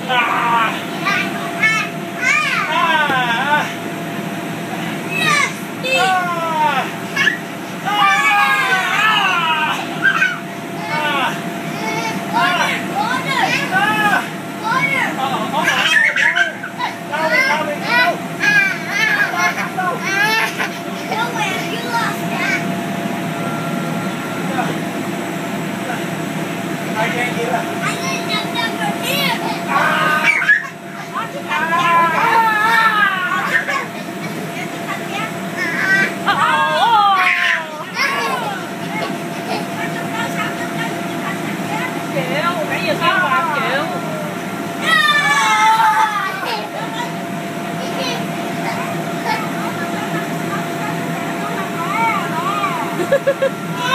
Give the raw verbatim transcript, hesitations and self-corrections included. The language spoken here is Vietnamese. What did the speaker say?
I can't get up. Anh ơi, đập đập vào kia. Chịu, nãy giờ sao mà không chịu. Ha ha ha.